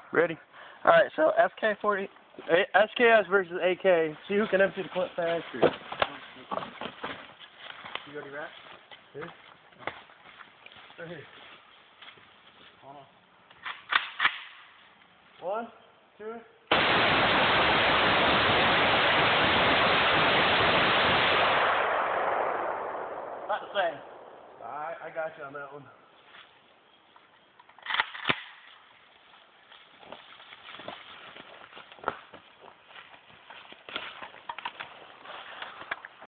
Ready? Alright, so SKS versus AK. See who can empty the clip faster. You ready, Rat? Here? Right here. Hold on. 1, 2. Not the same. I got you on that one.